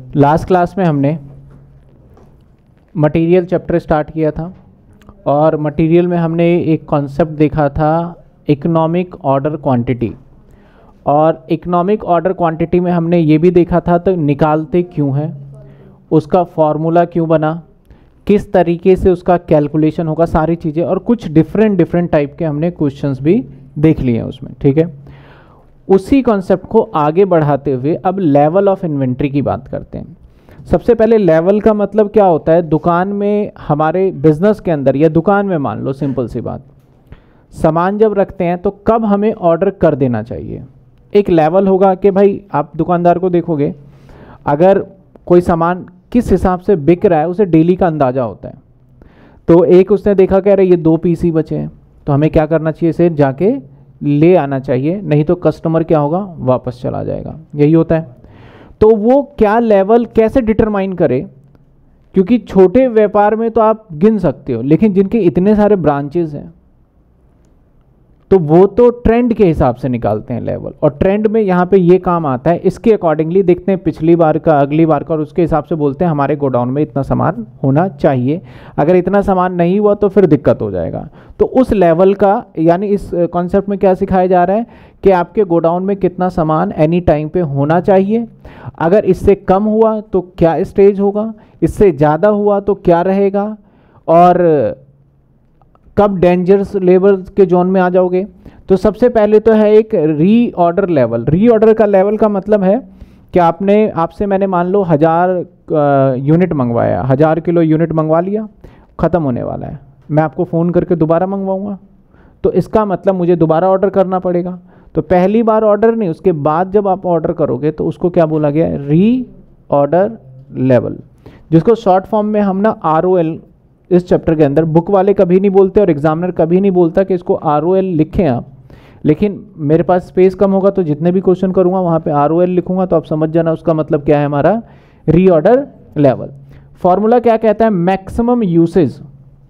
Last class में हमने material chapter start किया था और मटेरियल में हमने एक कॉन्सेप्ट देखा था इकोनॉमिक ऑर्डर क्वांटिटी। और इकोनॉमिक ऑर्डर क्वांटिटी में हमने ये भी देखा था तो निकालते क्यों हैं, उसका फॉर्मूला क्यों बना, किस तरीके से उसका कैलकुलेशन होगा, सारी चीज़ें और कुछ डिफरेंट टाइप के हमने क्वेश्चंस भी देख लिए हैं उसमें। ठीक है, उसी कॉन्सेप्ट को आगे बढ़ाते हुए अब लेवल ऑफ इन्वेंट्री की बात करते हैं। सबसे पहले लेवल का मतलब क्या होता है, दुकान में हमारे बिजनेस के अंदर या दुकान में मान लो सिंपल सी बात, सामान जब रखते हैं तो कब हमें ऑर्डर कर देना चाहिए। एक लेवल होगा कि भाई आप दुकानदार को देखोगे, अगर कोई सामान किस हिसाब से बिक रहा है उसे डेली का अंदाज़ा होता है। तो एक उसने देखा कह रहे ये 2 पीस ही बचे हैं तो हमें क्या करना चाहिए, इसे जाके ले आना चाहिए, नहीं तो कस्टमर क्या होगा, वापस चला जाएगा। यही होता है। तो वो क्या लेवल कैसे डिटरमाइन करे, क्योंकि छोटे व्यापार में तो आप गिन सकते हो, लेकिन जिनके इतने सारे ब्रांचेस हैं तो वो तो ट्रेंड के हिसाब से निकालते हैं लेवल, और ट्रेंड में यहाँ पे ये काम आता है। इसके अकॉर्डिंगली देखते हैं पिछली बार का, अगली बार का, और उसके हिसाब से बोलते हैं हमारे गोडाउन में इतना सामान होना चाहिए। अगर इतना सामान नहीं हुआ तो फिर दिक्कत हो जाएगा। तो उस लेवल का, यानी इस कॉन्सेप्ट में क्या सिखाया जा रहा है कि आपके गोडाउन में कितना सामान एनी टाइम पे होना चाहिए। अगर इससे कम हुआ तो क्या स्टेज होगा, इससे ज़्यादा हुआ तो क्या रहेगा, और कब डेंजरस लेवल के जोन में आ जाओगे। तो सबसे पहले तो है एक रीऑर्डर लेवल। रीऑर्डर का लेवल का मतलब है कि आपसे मैंने मान लो 1000 यूनिट मंगवाया, 1000 किलो यूनिट मंगवा लिया, ख़त्म होने वाला है, मैं आपको फ़ोन करके दोबारा मंगवाऊंगा, तो इसका मतलब मुझे दोबारा ऑर्डर करना पड़ेगा। तो पहली बार ऑर्डर नहीं, उसके बाद जब आप ऑर्डर करोगे तो उसको क्या बोला गया है, रीऑर्डर लेवल, जिसको शॉर्ट फॉर्म में हम ना ROL, इस चैप्टर के अंदर बुक वाले कभी नहीं बोलते और एग्जामिनर कभी नहीं बोलता कि इसको ROL लिखें आप, लेकिन मेरे पास स्पेस कम होगा तो जितने भी क्वेश्चन करूंगा वहाँ पे ROL लिखूंगा, तो आप समझ जाना उसका मतलब क्या है हमारा रीऑर्डर लेवल। फॉर्मूला क्या कहता है, मैक्सिमम यूसेज,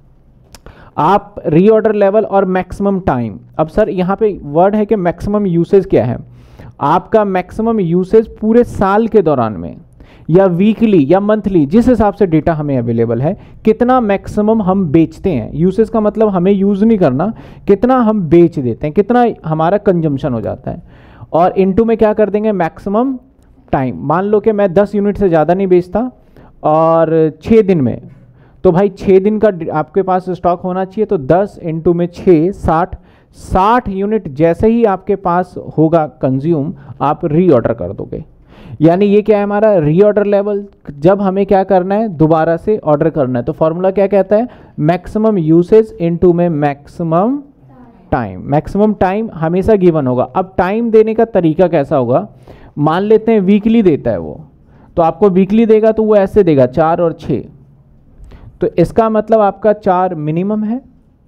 आप रीऑर्डर लेवल और मैक्सिमम टाइम। अब सर यहाँ पे वर्ड है कि मैक्सिमम यूसेज क्या है, आपका मैक्सिमम यूसेज पूरे साल के दौरान में या वीकली या मंथली, जिस हिसाब से डेटा हमें अवेलेबल है, कितना मैक्सिमम हम बेचते हैं। यूसेज का मतलब हमें यूज़ नहीं करना, कितना हम बेच देते हैं, कितना हमारा कंजम्पशन हो जाता है, और इनटू में क्या कर देंगे, मैक्सिमम टाइम। मान लो कि मैं 10 यूनिट से ज़्यादा नहीं बेचता और 6 दिन में, तो भाई 6 दिन का आपके पास स्टॉक होना चाहिए, तो 10 इंटू में 6 60 यूनिट जैसे ही आपके पास होगा कंज्यूम, आप रीऑर्डर कर दोगे। यानी ये क्या है हमारा रीऑर्डर लेवल, जब हमें क्या करना है, दोबारा से ऑर्डर करना है। तो फॉर्मूला क्या कहता है, मैक्सिमम यूसेज इनटू में मैक्सिमम टाइम। मैक्सिमम टाइम हमेशा गिवन होगा। अब टाइम देने का तरीका कैसा होगा, मान लेते हैं वीकली देता है वो, तो आपको वीकली देगा तो वो ऐसे देगा 4 और 6, तो इसका मतलब आपका 4 मिनिमम है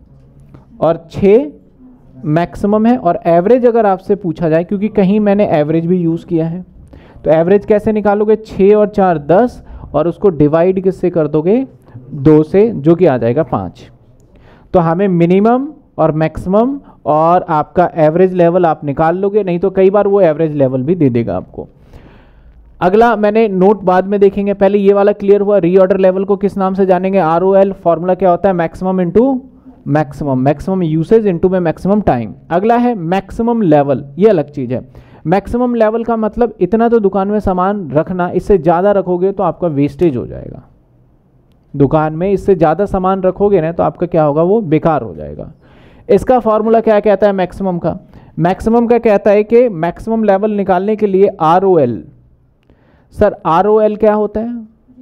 और 6 मैक्सिमम है। और एवरेज अगर आपसे पूछा जाए, क्योंकि कहीं मैंने एवरेज भी यूज़ किया है, तो एवरेज कैसे निकालोगे, 6 और 4 10, और उसको डिवाइड किससे कर दोगे, 2 से, जो कि आ जाएगा 5। तो हमें मिनिमम और मैक्सिमम और आपका एवरेज लेवल आप निकाल लोगे, नहीं तो कई बार वो एवरेज लेवल भी दे देगा आपको। अगला मैंने नोट बाद में देखेंगे, पहले ये वाला क्लियर हुआ। रीऑर्डर लेवल को किस नाम से जानेंगे, ROL। फॉर्मूला क्या होता है, maximum into maximum, maximum usage into में मैक्सिमम टाइम। अगला है मैक्सिमम लेवल, ये अलग चीज़ है। मैक्सिमम लेवल का मतलब इतना तो दुकान में सामान रखना, इससे ज़्यादा रखोगे तो आपका वेस्टेज हो जाएगा। दुकान में इससे ज़्यादा सामान रखोगे ना तो आपका क्या होगा, वो बेकार हो जाएगा। इसका फॉर्मूला क्या कहता है मैक्सिमम का, मैक्सिमम का कहता है कि मैक्सिमम लेवल निकालने के लिए ROL। सर ROL क्या होता है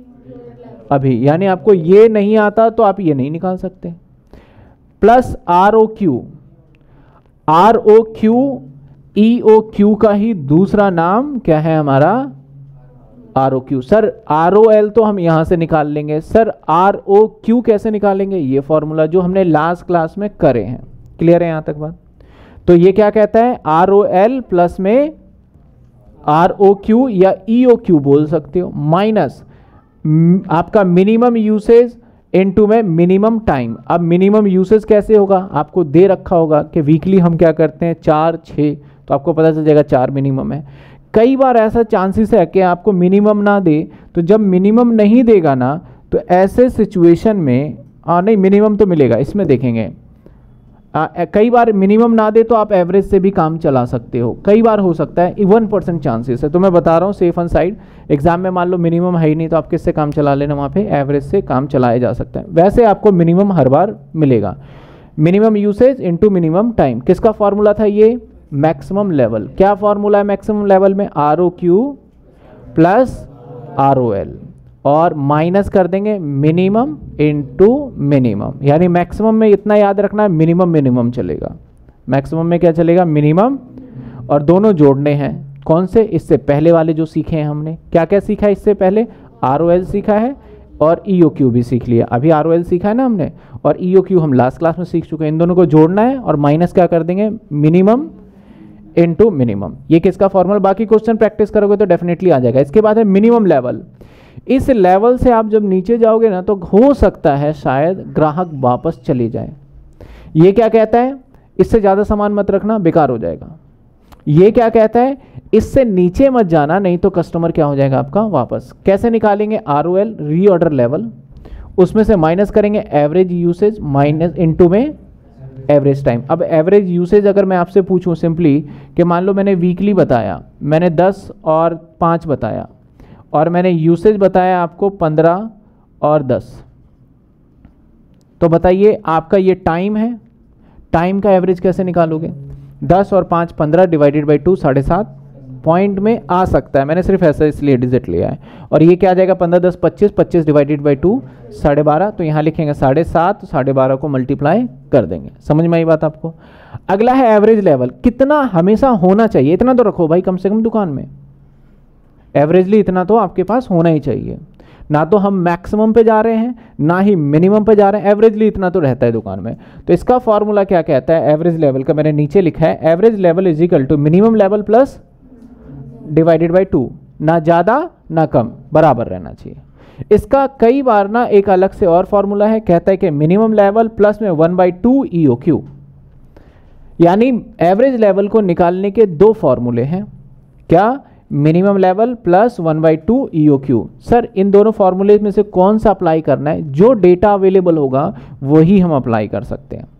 अभी, यानी आपको ये नहीं आता तो आप ये नहीं निकाल सकते, प्लस ROQ। ROQ EOQ का ही दूसरा नाम क्या है हमारा, ROQ। सर ROL तो हम यहां से निकाल लेंगे, सर ROQ कैसे निकालेंगे, ये फॉर्मूला जो हमने लास्ट क्लास में करे हैं। क्लियर है यहां तक बात। तो ये क्या कहता है, ROL प्लस में ROQ या EOQ बोल सकते हो, माइनस आपका मिनिमम यूसेज इनटू में मिनिमम टाइम। अब मिनिमम यूसेज कैसे होगा, आपको दे रखा होगा कि वीकली हम क्या करते हैं 4 6, तो आपको पता चल जाएगा 4 मिनिमम है। कई बार ऐसा चांसेस है कि आपको मिनिमम ना दे, तो जब मिनिमम नहीं देगा ना तो ऐसे सिचुएशन में नहीं मिनिमम तो मिलेगा, इसमें देखेंगे कई बार मिनिमम ना दे तो आप एवरेज से भी काम चला सकते हो, कई बार हो सकता है 1% चांसेस है। तो मैं बता रहा हूँ सेफ ऑन साइड, एग्जाम में मान लो मिनिमम है ही नहीं तो आप किससे काम चला लेना, वहाँ पे एवरेज से काम चलाया जा सकता है। वैसे आपको मिनिमम हर बार मिलेगा। Minimum usage into minimum time, किसका फॉर्मूला था ये, मैक्सिमम लेवल। क्या फॉर्मूला है मैक्सिमम लेवल में, ROQ प्लस ROL और माइनस कर देंगे मिनिमम इनटू मिनिमम, यानी मैक्सिमम में इतना याद रखना है मिनिमम मिनिमम चलेगा, मैक्सिमम में क्या चलेगा मिनिमम, और दोनों जोड़ने हैं कौन से, इससे पहले वाले जो सीखे हैं हमने, क्या क्या सीखा है इससे पहले, ROL सीखा है और EOQ भी सीख लिया, अभी ROL सीखा है ना हमने और EOQ हम लास्ट क्लास में सीख चुके हैं। इन दोनों को जोड़ना है और माइनस क्या कर देंगे मिनिमम इनटू मिनिमम। ये किसका फॉर्मूला, बाकी क्वेश्चन प्रैक्टिस करोगे तो डेफिनेटली आ जाएगा। इसके बाद है मिनिमम लेवल, इस लेवल से आप जब नीचे जाओगे ना तो हो सकता है शायद ग्राहक वापस चले जाए। ये क्या कहता है, इससे ज़्यादा सामान मत रखना बेकार हो जाएगा। ये क्या कहता है, इससे नीचे मत जाना नहीं तो कस्टमर क्या हो जाएगा आपका वापस। कैसे निकालेंगे, ROL रीऑर्डर लेवल, उसमें से माइनस करेंगे एवरेज यूसेज माइनस इनटू में एवरेज टाइम। अब एवरेज यूसेज अगर मैं आपसे पूछूं सिंपली कि मान लो मैंने वीकली बताया, मैंने 10 और 5 बताया और मैंने यूसेज बताया आपको 15 और 10, तो बताइए आपका ये टाइम है, टाइम का एवरेज कैसे निकालोगे, 10 और 5 15 डिवाइडेड बाई 2 7.5 पॉइंट में आ सकता है, मैंने सिर्फ ऐसा इसलिए डिजिट लिया है। और ये क्या आ जाएगा 15 10 25, 25 डिवाइडेड बाई 2 12.5, तो यहाँ लिखेंगे 7.5, 12.5 को मल्टीप्लाई कर देंगे। समझ में आई बात आपको। अगला है एवरेज लेवल, कितना हमेशा होना चाहिए, इतना तो रखो भाई कम से कम दुकान में, एवरेजली इतना तो आपके पास होना ही चाहिए। ना तो हम मैक्सिमम पे जा रहे हैं ना ही मिनिमम पे जा रहे हैं, एवरेजली इतना तो रहता है दुकान में। तो इसका फॉर्मूला क्या कहता है, एवरेज लेवल का मैंने नीचे लिखा है, average level is equal to minimum level plus divided by 2, ना ज़्यादा ना कम, बराबर रहना चाहिए। इसका कई बार ना एक अलग से और फॉर्मूला है, कहता है कि मिनिमम लेवल प्लस में 1/2 EOQ, यानी एवरेज लेवल को निकालने के दो फॉर्मूले हैं। क्या, minimum level plus 1/2 EOQ। Sir इन दोनों फॉर्मूले में से कौन सा अप्लाई करना है, जो डेटा अवेलेबल होगा वही हम अप्लाई कर सकते हैं।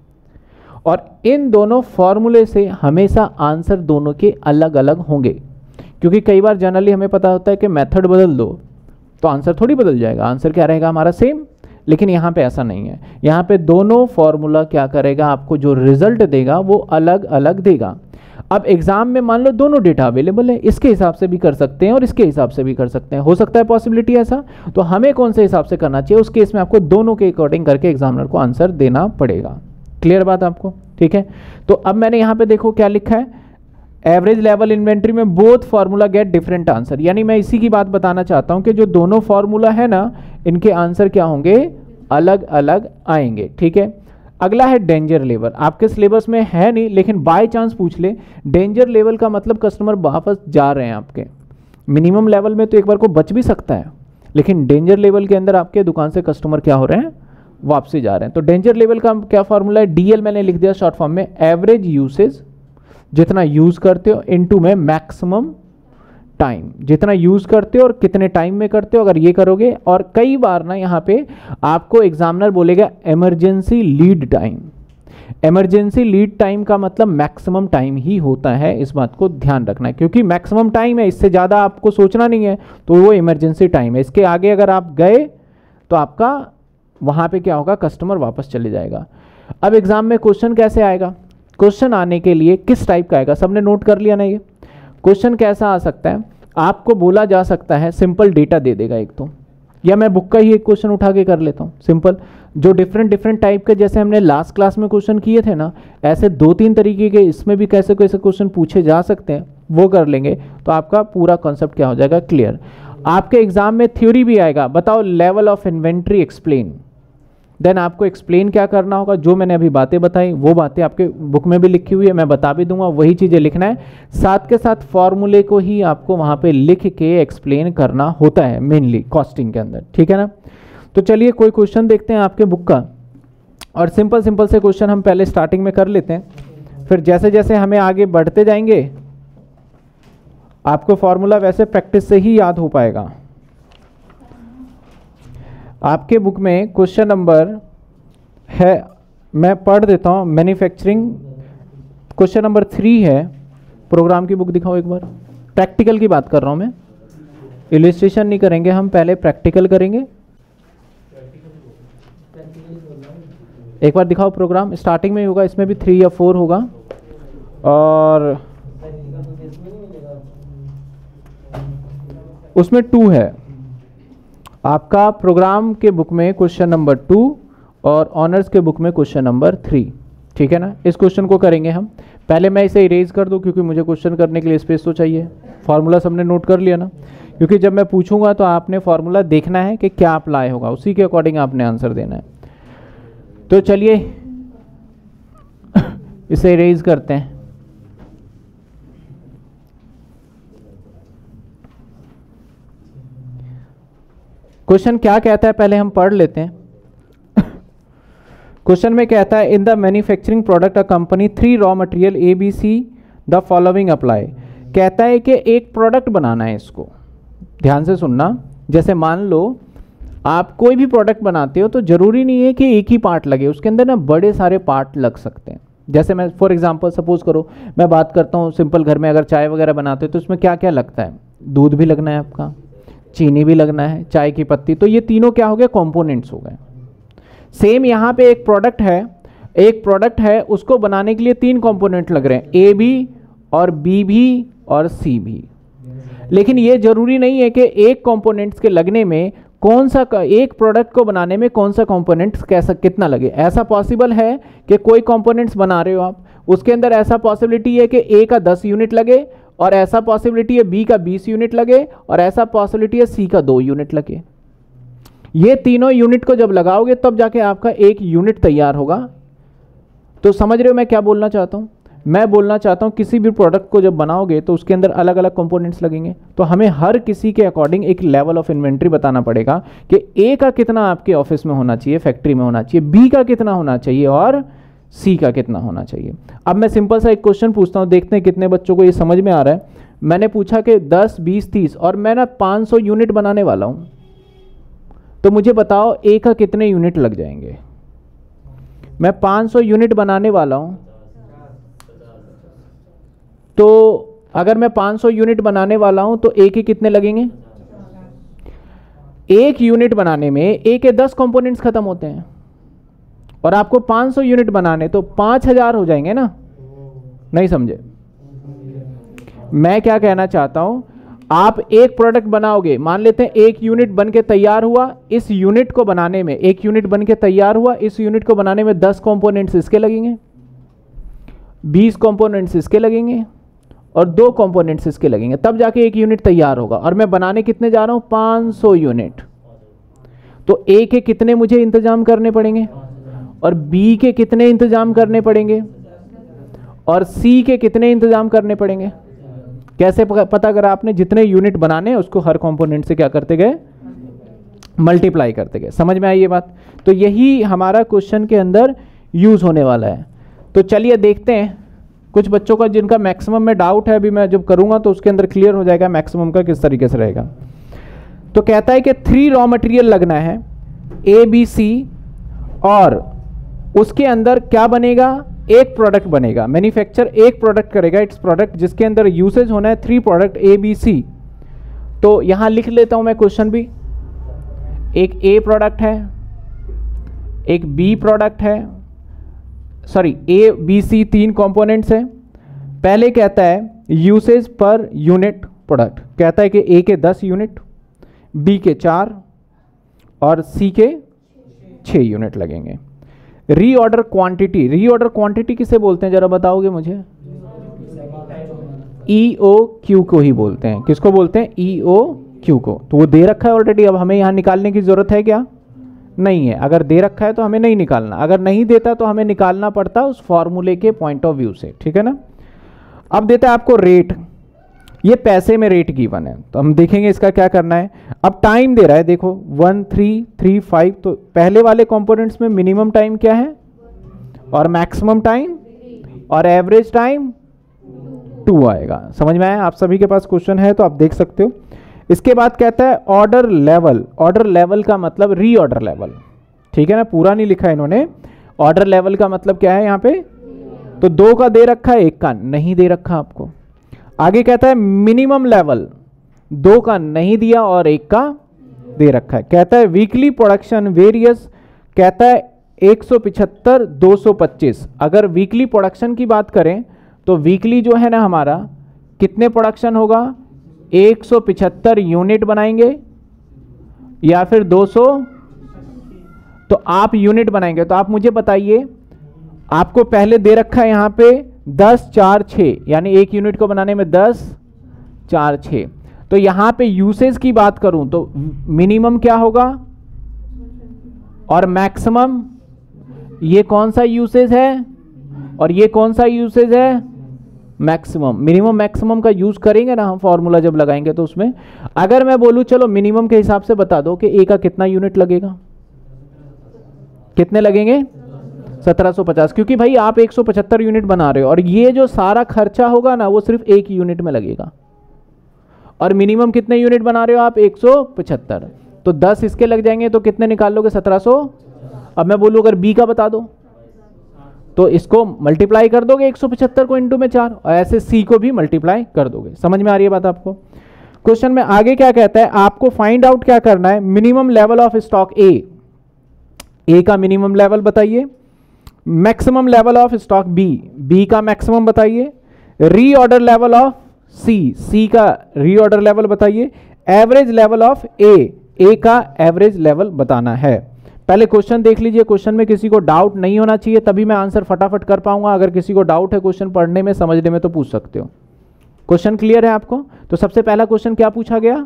और इन दोनों फॉर्मूले से हमेशा आंसर दोनों के अलग अलग होंगे, क्योंकि कई बार जनरली हमें पता होता है कि मेथड बदल दो तो आंसर थोड़ी बदल जाएगा, आंसर क्या रहेगा हमारा सेम। लेकिन यहाँ पे ऐसा नहीं है, यहाँ पे दोनों फॉर्मूला क्या करेगा, आपको जो रिजल्ट देगा वो अलग अलग देगा। अब एग्जाम में मान लो दोनों डेटा अवेलेबल है, इसके हिसाब से भी कर सकते हैं और इसके हिसाब से भी कर सकते हैं, हो सकता है पॉसिबिलिटी ऐसा, तो हमें कौन से हिसाब से करना चाहिए, उस केस में आपको दोनों के अकॉर्डिंग करके एग्जामिनर को आंसर देना पड़ेगा। क्लियर बात आपको, ठीक है। तो अब मैंने यहाँ पे देखो क्या लिखा है, एवरेज लेवल इन्वेंट्री में both formula get different answer, यानी मैं इसी की बात बताना चाहता हूँ कि जो दोनों फार्मूला है ना, इनके आंसर क्या होंगे, अलग अलग आएंगे, ठीक है। अगला है डेंजर लेवल, आपके सिलेबस में है नहीं लेकिन बाय चांस पूछ ले, डेंजर लेवल का मतलब कस्टमर वापस जा रहे हैं आपके। मिनिमम लेवल में तो एक बार को बच भी सकता है, लेकिन डेंजर लेवल के अंदर आपके दुकान से कस्टमर क्या हो रहे हैं, वापसी जा रहे हैं। तो डेंजर लेवल का क्या फॉर्मूला है, DL मैंने लिख दिया शॉर्ट फॉर्म में, एवरेज यूसेज, जितना यूज करते हो इनटू में मैक्सिमम टाइम, जितना यूज करते हो और कितने टाइम में करते हो, अगर ये करोगे। और कई बार ना यहाँ पे आपको एग्जामिनर बोलेगा emergency lead time, emergency lead time का मतलब मैक्सिमम टाइम ही होता है, इस बात को ध्यान रखना है, क्योंकि मैक्सिमम टाइम है, इससे ज़्यादा आपको सोचना नहीं है, तो वो इमरजेंसी टाइम है। इसके आगे अगर आप गए तो आपका वहाँ पे क्या होगा, कस्टमर वापस चले जाएगा। अब एग्जाम में क्वेश्चन कैसे आएगा, क्वेश्चन आने के लिए किस टाइप का आएगा, सबने नोट कर लिया ना। ये क्वेश्चन कैसा आ सकता है, आपको बोला जा सकता है सिंपल डेटा दे देगा एक तो, या मैं बुक का ही एक क्वेश्चन उठा के कर लेता हूँ सिंपल, जो डिफरेंट टाइप के, जैसे हमने लास्ट क्लास में क्वेश्चन किए थे ना, ऐसे 2-3 तरीके के इसमें भी कैसे कैसे क्वेश्चन पूछे जा सकते हैं, वो कर लेंगे तो आपका पूरा कॉन्सेप्ट क्या हो जाएगा, क्लियर। आपके एग्जाम में थ्योरी भी आएगा, बताओ level of inventory explain, then आपको एक्सप्लेन क्या करना होगा, जो मैंने अभी बातें बताई वो बातें आपके बुक में भी लिखी हुई है, मैं बता भी दूंगा, वही चीज़ें लिखना है, साथ के साथ फॉर्मूले को ही आपको वहाँ पे लिख के एक्सप्लेन करना होता है मेनली कॉस्टिंग के अंदर, ठीक है ना। तो चलिए कोई क्वेश्चन देखते हैं आपके बुक का, और सिंपल से क्वेश्चन हम पहले स्टार्टिंग में कर लेते हैं, फिर जैसे जैसे हमें आगे बढ़ते जाएंगे आपको फॉर्मूला वैसे प्रैक्टिस से ही याद हो पाएगा। आपके बुक में क्वेश्चन नंबर है, मैं पढ़ देता हूँ, मैन्युफैक्चरिंग क्वेश्चन नंबर 3 है। प्रोग्राम की बुक दिखाओ एक बार। प्रैक्टिकल की बात कर रहा हूँ मैं, इलस्ट्रेशन नहीं करेंगे हम, पहले प्रैक्टिकल करेंगे। एक बार दिखाओ प्रोग्राम, स्टार्टिंग में होगा, इसमें भी 3 या 4 होगा, और उसमें 2 है। आपका प्रोग्राम के बुक में क्वेश्चन नंबर 2 और ऑनर्स के बुक में क्वेश्चन नंबर 3, ठीक है ना। इस क्वेश्चन को करेंगे हम। पहले मैं इसे इरेज कर दूं क्योंकि मुझे क्वेश्चन करने के लिए स्पेस तो चाहिए। फार्मूला सबने नोट कर लिया ना, क्योंकि जब मैं पूछूंगा तो आपने फार्मूला देखना है कि क्या अप्लाई होगा, उसी के अकॉर्डिंग आपने आंसर देना है। तो चलिए इसे इरेज करते हैं। क्वेश्चन क्या कहता है पहले हम पढ़ लेते हैं। क्वेश्चन में कहता है in the manufacturing product a company 3 raw material A B C the following apply. कहता है कि एक प्रोडक्ट बनाना है। इसको ध्यान से सुनना। जैसे मान लो आप कोई भी प्रोडक्ट बनाते हो तो जरूरी नहीं है कि एक ही पार्ट लगे, उसके अंदर ना बड़े सारे पार्ट लग सकते हैं। जैसे मैं फॉर एग्जांपल सपोज करो मैं बात करता हूँ सिंपल, घर में अगर चाय वगैरह बनाते हो तो उसमें क्या क्या लगता है, दूध भी लगना है आपका, चीनी भी लगना है, चाय की पत्ती, तो ये तीनों क्या हो गए, कंपोनेंट्स हो गए। सेम यहाँ पे एक प्रोडक्ट है, उसको बनाने के लिए 3 कंपोनेंट लग रहे हैं, ए भी और बी भी और सी भी। लेकिन ये जरूरी नहीं है कि एक कंपोनेंट्स के लगने में कौन सा, एक प्रोडक्ट को बनाने में कौन सा कंपोनेंट्स कैसा कितना लगे। ऐसा पॉसिबल है कि कोई कंपोनेंट्स बना रहे हो आप, उसके अंदर ऐसा पॉसिबिलिटी है कि ए का 10 यूनिट लगे, और ऐसा पॉसिबिलिटी है बी का 20 यूनिट लगे, और ऐसा पॉसिबिलिटी है सी का 2 यूनिट लगे। ये तीनों यूनिट को जब लगाओगे तब जाके आपका एक यूनिट तैयार होगा। तो समझ रहे हो मैं क्या बोलना चाहता हूँ? मैं बोलना चाहता हूँ किसी भी प्रोडक्ट को जब बनाओगे तो उसके अंदर अलग अलग कंपोनेंट्स लगेंगे, तो हमें हर किसी के अकॉर्डिंग एक लेवल ऑफ इन्वेंट्री बताना पड़ेगा कि ए का कितना आपके ऑफिस में होना चाहिए, फैक्ट्री में होना चाहिए, बी का कितना होना चाहिए और सी का कितना होना चाहिए। अब मैं सिंपल सा एक क्वेश्चन पूछता हूँ, देखते हैं कितने बच्चों को ये समझ में आ रहा है। मैंने पूछा कि 10, 20, 30 और मैं ना 500 यूनिट बनाने वाला हूँ, तो मुझे बताओ ए का कितने यूनिट लग जाएंगे। मैं 500 यूनिट बनाने वाला हूँ, तो अगर मैं 500 यूनिट बनाने वाला हूँ तो ए के कितने लगेंगे। एक यूनिट बनाने में ए के 10 कंपोनेंट्स खत्म होते हैं, और आपको 500 यूनिट बनाने तो 5000 हो जाएंगे ना। नहीं समझे मैं क्या कहना चाहता हूं? आप एक प्रोडक्ट बनाओगे, मान लेते हैं एक यूनिट बन के तैयार हुआ, इस यूनिट को बनाने में, एक यूनिट बन के तैयार हुआ, इस यूनिट को बनाने में 10 कंपोनेंट्स इसके लगेंगे, 20 कंपोनेंट्स इसके लगेंगे और 2 कंपोनेंट्स इसके लगेंगे, तब जाके एक यूनिट तैयार होगा। और मैं बनाने कितने जा रहा हूं, 500 यूनिट। तो ए के कितने मुझे इंतजाम करने पड़ेंगे, और बी के कितने इंतजाम करने पड़ेंगे, और सी के कितने इंतजाम करने पड़ेंगे। कैसे पता करा आपने? जितने यूनिट बनाने उसको हर कंपोनेंट से क्या करते गए, मल्टीप्लाई करते गए। समझ में आई ये बात? तो यही हमारा क्वेश्चन के अंदर यूज होने वाला है। तो चलिए देखते हैं, कुछ बच्चों का जिनका मैक्सिमम में डाउट है, अभी मैं जब करूंगा तो उसके अंदर क्लियर हो जाएगा मैक्सिमम का किस तरीके से रहेगा। तो कहता है कि 3 रॉ मटेरियल लगना है ए बी सी, और उसके अंदर क्या बनेगा, एक प्रोडक्ट बनेगा। मैन्युफैक्चर एक प्रोडक्ट करेगा, इट्स प्रोडक्ट, जिसके अंदर यूसेज होना है 3 प्रोडक्ट ए बी सी। तो यहां लिख लेता हूं मैं क्वेश्चन भी। एक ए प्रोडक्ट है, एक बी प्रोडक्ट है, sorry A B C 3 components है। पहले कहता है यूसेज पर यूनिट प्रोडक्ट, कहता है कि ए के 10 यूनिट, बी के 4 और सी के 6 यूनिट लगेंगे। रीऑर्डर क्वांटिटी, रीऑर्डर क्वांटिटी किसे बोलते हैं जरा बताओगे मुझे? EOQ को ही बोलते हैं। किसको बोलते हैं? EOQ को। तो वो दे रखा है ऑलरेडी, अब हमें यहाँ निकालने की जरूरत है क्या? नहीं है। अगर दे रखा है तो हमें नहीं निकालना, अगर नहीं देता तो हमें निकालना पड़ता उस फॉर्मूले के पॉइंट ऑफ व्यू से, ठीक है ना। अब देता है आपको रेट, ये पैसे में रेट गिवन है, तो हम देखेंगे इसका क्या करना है। अब टाइम दे रहा है, देखो 1, 3, 3, 5, तो पहले वाले कंपोनेंट्स में मिनिमम टाइम क्या है और मैक्सिमम टाइम और एवरेज टाइम 2 आएगा। समझ में आया? आप सभी के पास क्वेश्चन है तो आप देख सकते हो। इसके बाद कहता है ऑर्डर लेवल। ऑर्डर लेवल का मतलब रीऑर्डर लेवल, ठीक है ना, पूरा नहीं लिखा इन्होंने। ऑर्डर लेवल का मतलब क्या है यहाँ पे? तो 2 का दे रखा है, 1 का नहीं दे रखा आपको। आगे कहता है मिनिमम लेवल, 2 का नहीं दिया और 1 का दे रखा है। कहता है वीकली प्रोडक्शन वेरियस, कहता है 175 225। अगर वीकली प्रोडक्शन की बात करें तो वीकली जो है ना हमारा कितने प्रोडक्शन होगा? 175 यूनिट बनाएंगे या फिर 200? तो आप यूनिट बनाएंगे। तो आप मुझे बताइए, आपको पहले दे रखा है यहाँ पे 10 4 6, यानी 1 यूनिट को बनाने में 10 4 6। तो यहाँ पे यूसेज की बात करूं तो मिनिमम क्या होगा और मैक्सिमम? ये कौन सा यूसेज है और ये कौन सा यूसेज है? मैक्सिमम। मिनिमम मैक्सिमम का यूज करेंगे ना हम फॉर्मूला जब लगाएंगे तो उसमें। अगर मैं बोलूं चलो मिनिमम के हिसाब से बता दो कि ए का कितना यूनिट लगेगा, कितने लगेंगे? 1750, क्योंकि भाई आप 175 यूनिट बना रहे हो और ये जो सारा खर्चा होगा ना वो सिर्फ 1 यूनिट में लगेगा। और मिनिमम कितने यूनिट बना रहे हो आप? 175। तो 10 इसके लग जाएंगे तो कितने निकाल लोगे? 1700। अब मैं बोलूँ अगर बी का बता दो तो इसको मल्टीप्लाई कर दोगे 175 को इंटू में 4, और ऐसे सी को भी मल्टीप्लाई कर दोगे। समझ में आ रही है बात आपको? क्वेश्चन में आगे क्या कहता है, आपको फाइंड आउट क्या करना है? Minimum level of stock A का मिनिमम लेवल बताइए, maximum level of stock B का मैक्सिमम बताइए, रीऑर्डर लेवल ऑफ सी का रीऑर्डर लेवल बताइए, एवरेज लेवल ऑफ ए का एवरेज लेवल बताना है। पहले क्वेश्चन देख लीजिए, क्वेश्चन में किसी को डाउट नहीं होना चाहिए, तभी मैं आंसर फटाफट कर पाऊंगा। अगर किसी को डाउट है क्वेश्चन पढ़ने में समझने में तो पूछ सकते हो। क्वेश्चन क्लियर है आपको? तो सबसे पहला क्वेश्चन क्या पूछा गया?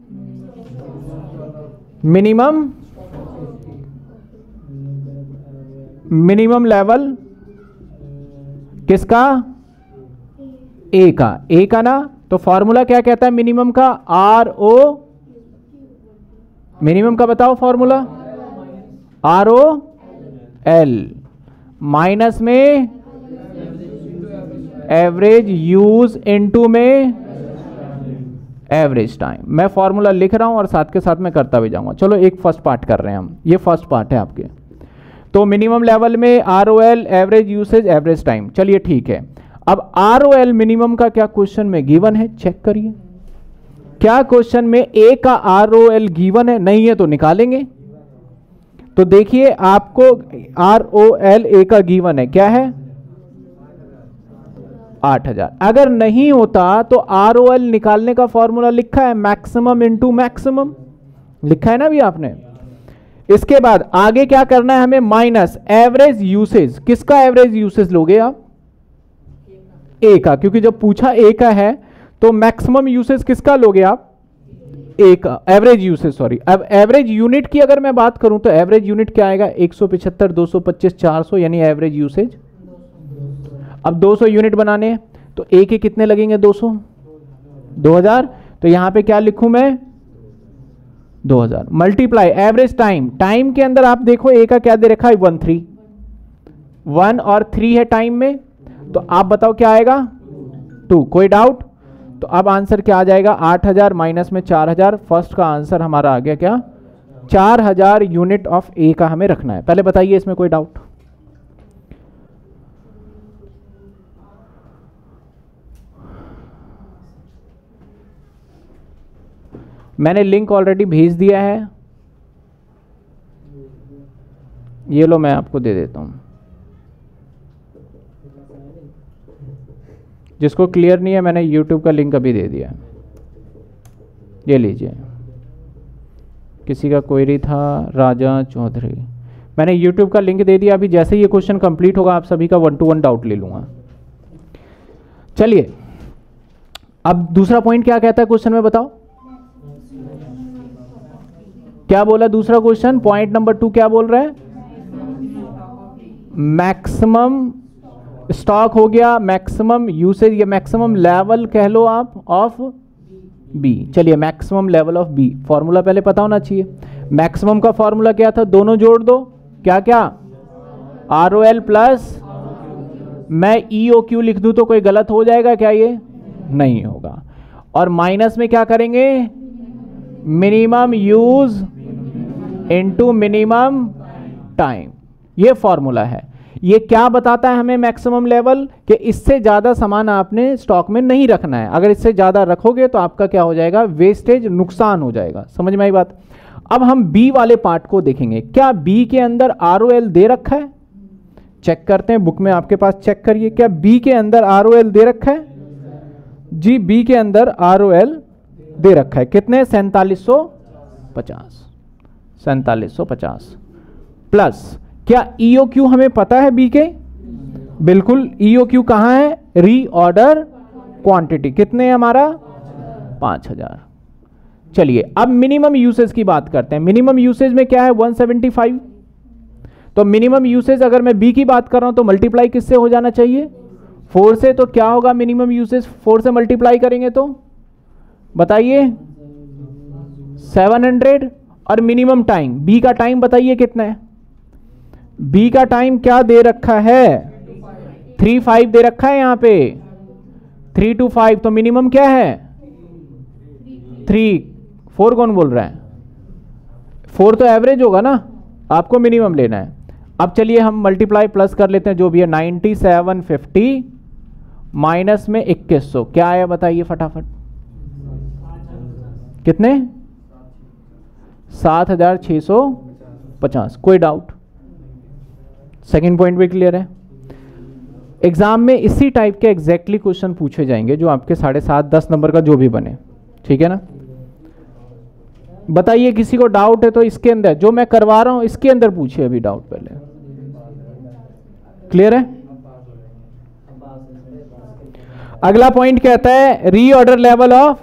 मिनिमम लेवल किसका? ए का ना। तो फॉर्मूला क्या कहता है मिनिमम का? RO, मिनिमम का बताओ फॉर्मूला। ROL माइनस में एवरेज यूज इनटू में एवरेज टाइम। मैं फॉर्मूला लिख रहा हूं और साथ के साथ मैं करता भी जाऊंगा। चलो एक फर्स्ट पार्ट कर रहे हैं हम, ये फर्स्ट पार्ट है आपके। तो मिनिमम लेवल में ROL average usage average time, चलिए ठीक है। अब ROL मिनिमम का क्या क्वेश्चन में गिवन है? चेक करिए, क्या क्वेश्चन में ए का ROL गिवन है? नहीं है तो निकालेंगे। तो देखिए आपको ROL ए का गिवन है, क्या है? 8000। अगर नहीं होता तो ROL निकालने का फॉर्मूला लिखा है मैक्सिमम इनटू मैक्सिमम, लिखा है ना अभी आपने। इसके बाद आगे क्या करना है हमें? Minus average usage. किसका एवरेज यूसेज लोगे आप? ए का, क्योंकि जब पूछा ए का है तो मैक्सिमम यूसेज किसका लोगे आप? ए का एवरेज यूसेज, सॉरी। अब एवरेज यूनिट की अगर मैं बात करूं तो एवरेज यूनिट क्या आएगा? 175 225 400, यानी एवरेज यूसेज। अब 200 यूनिट बनाने हैं तो ए के कितने लगेंगे? 200 2000। तो यहां पे क्या लिखूं मैं? 2000 मल्टीप्लाई एवरेज टाइम। टाइम के अंदर आप देखो ए का क्या दे रखा है? 1 और 3 है टाइम में, तो आप बताओ क्या आएगा? 2। कोई डाउट? तो अब आंसर क्या आ जाएगा? 8000 माइनस में 4000। फर्स्ट का आंसर हमारा आ गया क्या? 4000 यूनिट ऑफ ए का हमें रखना है। पहले बताइए इसमें कोई डाउट? मैंने लिंक ऑलरेडी भेज दिया है, ये लो मैं आपको दे देता हूं। जिसको क्लियर नहीं है मैंने YouTube का लिंक अभी दे दिया, ये लीजिए। किसी का क्वेरी था, राजा चौधरी, मैंने YouTube का लिंक दे दिया। अभी जैसे ये क्वेश्चन कंप्लीट होगा आप सभी का 1-to-1 डाउट ले लूंगा। चलिए अब दूसरा पॉइंट क्या कहता है क्वेश्चन में, बताओ क्या बोला दूसरा क्वेश्चन? पॉइंट नंबर 2 क्या बोल रहा है? मैक्सिमम स्टॉक हो गया, मैक्सिमम यूसेज, या मैक्सिमम लेवल कह लो आप ऑफ बी। चलिए maximum level of B, formula पहले पता होना चाहिए। मैक्सिमम का फॉर्मूला क्या था? दोनों जोड़ दो, क्या क्या? ROL प्लस मैं EOQ लिख दूं तो कोई गलत हो जाएगा क्या? ये नहीं होगा। और माइनस में क्या करेंगे? Minimum use into minimum time, ये फॉर्मूला है। ये क्या बताता है हमें? मैक्सिमम लेवल, कि इससे ज़्यादा सामान आपने स्टॉक में नहीं रखना है। अगर इससे ज़्यादा रखोगे तो आपका क्या हो जाएगा? वेस्टेज, नुकसान हो जाएगा। समझ में आई बात? अब हम बी वाले पार्ट को देखेंगे। क्या बी के अंदर ROL दे रखा है? चेक करते हैं, बुक में आपके पास चेक करिए। क्या बी के अंदर ROL दे रखा है? जी, बी के अंदर ROL दे रखा है। कितने? 4750। 4750 प्लस क्या EOQ हमें पता है बी के? बिल्कुल। EOQ कहाँ है? Reorder quantity. कितने है हमारा? 5000। चलिए अब मिनिमम यूसेज की बात करते हैं। मिनिमम यूसेज में क्या है? 175। तो मिनिमम यूसेज अगर मैं बी की बात कर रहा हूं तो मल्टीप्लाई किससे हो जाना चाहिए? 4 से। तो क्या होगा मिनिमम यूसेज? 4 से मल्टीप्लाई करेंगे तो बताइए 700। और मिनिमम टाइम, बी का टाइम बताइए कितना है? बी का टाइम क्या दे रखा है? 3-5 दे रखा है यहाँ पे, 3 to 5। तो मिनिमम क्या है? 3। 4 कौन बोल रहा है? 4 तो एवरेज होगा ना, आपको मिनिमम लेना है। अब चलिए हम मल्टीप्लाई प्लस कर लेते हैं जो भी है। 9750 माइनस में 2100 क्या आया बताइए फटाफट? कितने? 7650। कोई डाउट? सेकंड पॉइंट भी क्लियर है? एग्जाम में इसी टाइप के एग्जैक्टली क्वेश्चन पूछे जाएंगे जो आपके 7.5-10 नंबर का जो भी बने, ठीक है ना? बताइए किसी को डाउट है तो इसके अंदर जो मैं करवा रहा हूं इसके अंदर पूछिए अभी डाउट पहले। क्लियर है? अगला पॉइंट कहता है reorder level of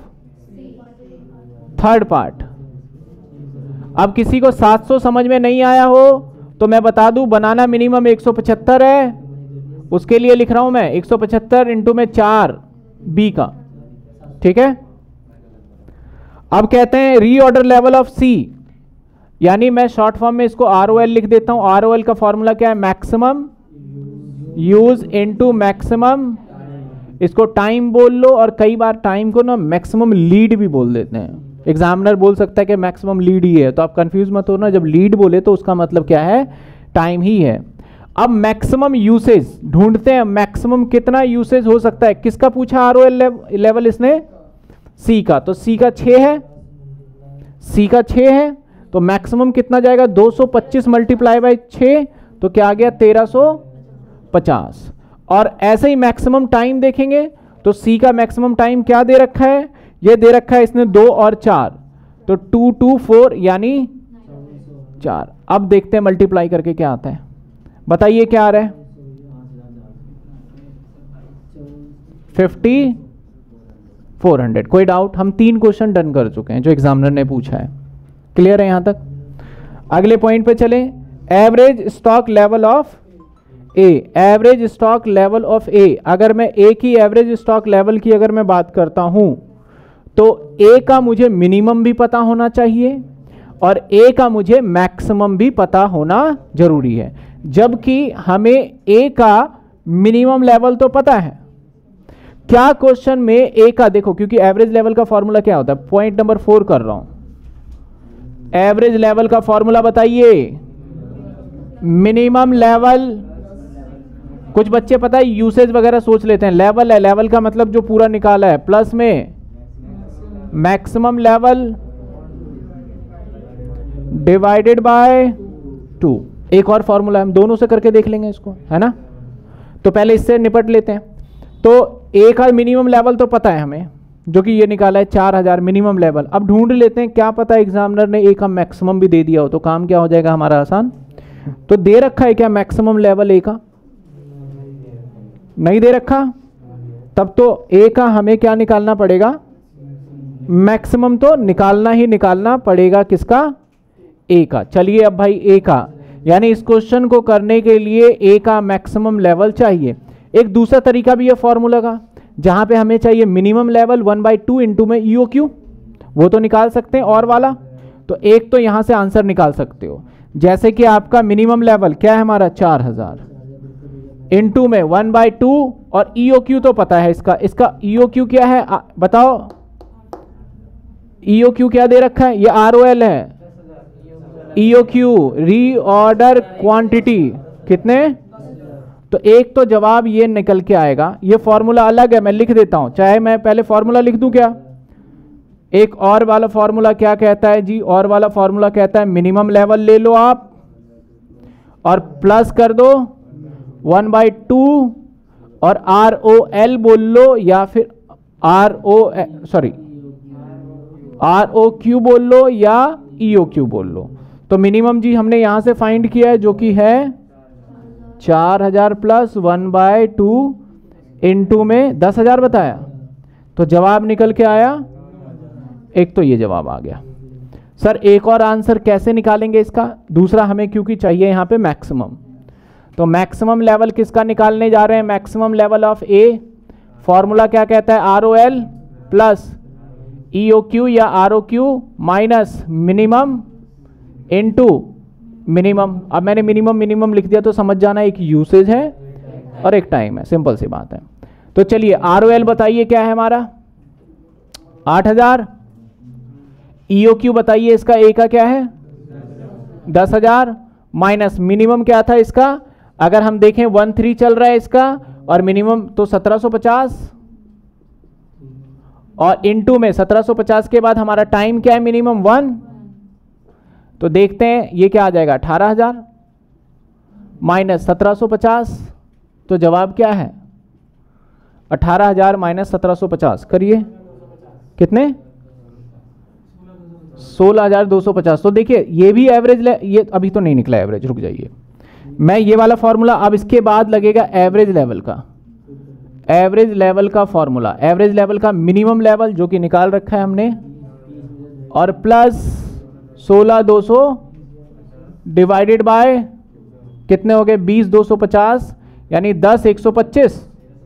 third part. अब किसी को 700 समझ में नहीं आया हो तो मैं बता दूं, बनाना मिनिमम 175 है, उसके लिए लिख रहा हूं मैं 175 इंटू में 4 बी का, ठीक है? अब कहते हैं रीऑर्डर लेवल ऑफ सी, यानी मैं शॉर्ट फॉर्म में इसको ROL लिख देता हूं। ROL का फॉर्मूला क्या है? मैक्सिमम यूज इनटू मैक्सिमम, इसको टाइम बोल लो, और कई बार टाइम को ना मैक्सिमम लीड भी बोल देते हैं। एग्जामिनर बोल सकता है कि मैक्सिमम लीड ही है, तो आप कंफ्यूज मत हो ना, जब लीड बोले तो उसका मतलब क्या है? टाइम ही है। अब मैक्सिमम यूसेज ढूंढते हैं, मैक्सिमम कितना यूसेज हो सकता है? किसका पूछा ROL लेवल इसने? सी का। तो सी का 6 है, सी का 6 है, तो मैक्सिमम कितना जाएगा? 225 मल्टीप्लाई बाई 6, तो क्या आ गया? 1350। और ऐसे ही मैक्सिमम टाइम देखेंगे तो सी का मैक्सिमम टाइम क्या दे रखा है? ये दे रखा है इसने 2 और 4, तो 2 2 4 यानी 4। अब देखते हैं मल्टीप्लाई करके क्या आता है, बताइए क्या आ रहा है? 5400। कोई डाउट? हम 3 क्वेश्चन डन कर चुके हैं जो एग्जामिनर ने पूछा है। क्लियर है यहां तक? अगले पॉइंट पे चलें। Average stock level of A. Average stock level of A, अगर मैं ए की एवरेज स्टॉक लेवल की अगर मैं बात करता हूं तो ए का मुझे मिनिमम भी पता होना चाहिए और ए का मुझे मैक्सिमम भी पता होना जरूरी है, जबकि हमें ए का मिनिमम लेवल तो पता है। क्या क्वेश्चन में ए का देखो, क्योंकि एवरेज लेवल का फॉर्मूला क्या होता है? पॉइंट नंबर 4 कर रहा हूं। एवरेज लेवल का फॉर्मूला बताइए। मिनिमम लेवल, कुछ बच्चे पता है यूसेज वगैरह सोच लेते हैं, लेवल है, लेवल का मतलब जो पूरा निकाला है, प्लस में मैक्सिमम लेवल डिवाइडेड बाय 2। एक और फॉर्मूला हम दोनों से करके देख लेंगे इसको, है ना? तो पहले इससे निपट लेते हैं। तो ए का मिनिमम लेवल तो पता है हमें, जो कि ये निकाला है 4000 मिनिमम लेवल। अब ढूंढ लेते हैं, क्या पता एग्जामिनर ने ए का मैक्सिमम भी दे दिया हो तो काम क्या हो जाएगा हमारा आसान। तो दे रखा है क्या मैक्सिमम लेवल ए का? नहीं दे रखा, तब तो ए का हमें क्या निकालना पड़ेगा? मैक्सिमम तो निकालना ही निकालना पड़ेगा। किसका? ए का। चलिए अब भाई ए का, यानी इस क्वेश्चन को करने के लिए ए का मैक्सिमम लेवल चाहिए। एक दूसरा तरीका भी है फॉर्मूला का, जहां पे हमें चाहिए मिनिमम लेवल 1/2 इंटू में EOQ, वो तो निकाल सकते हैं। और वाला तो एक तो यहां से आंसर निकाल सकते हो, जैसे कि आपका मिनिमम लेवल क्या है हमारा? 4000। इनटू में 1/2 और EOQ तो पता है इसका EOQ क्या है बताओ। EOQ क्या दे रखा है, ये ROL है। EOQ रीऑर्डर क्वांटिटी कितने, तो एक तो जवाब ये निकल के आएगा। ये फॉर्मूला अलग है, मैं लिख देता हूं, चाहे मैं पहले फॉर्मूला लिख दूं क्या। एक और वाला फॉर्मूला क्या कहता है जी, और वाला फॉर्मूला कहता है मिनिमम लेवल ले लो आप और प्लस कर दो 1/2 और ROL बोल लो या फिर ROQ बोल लो या EOQ बोल लो। तो मिनिमम जी हमने यहां से फाइंड किया है जो कि है 4000 प्लस 1/2 इनटू में 10,000 बताया, तो जवाब निकल के आया। एक तो ये जवाब आ गया। सर एक और आंसर कैसे निकालेंगे इसका, दूसरा हमें क्योंकि चाहिए यहां पे मैक्सिमम, तो मैक्सिमम लेवल किसका निकालने जा रहे हैं, maximum level of A. Formula क्या कहता है, ROL प्लस EOQ या ROQ minus minimum into minimum. अब मैंने मिनिमम लिख दिया तो समझ जाना एक यूसेज है और एक टाइम है, सिंपल सी बात है। तो चलिए ROL बताइए क्या है हमारा 8000, EOQ बताइए इसका ए का क्या है 10,000 माइनस मिनिमम क्या था इसका, अगर हम देखें 13 चल रहा है इसका और मिनिमम तो 1750 और इनटू में 1750 के बाद हमारा टाइम क्या है मिनिमम 1, तो देखते हैं ये क्या आ जाएगा 18,000 माइनस 1750, तो जवाब क्या है 18,000 माइनस 1750 करिए कितने 16,250। तो देखिए ये भी एवरेज, ये अभी तो नहीं निकला एवरेज, रुक जाइए मैं ये वाला फॉर्मूला, अब इसके बाद लगेगा एवरेज लेवल का, एवरेज लेवल का फॉर्मूला, एवरेज लेवल का मिनिमम लेवल जो कि निकाल रखा है हमने और प्लस 16,200 डिवाइडेड बाय कितने हो गए 20,250 यानी 10,125।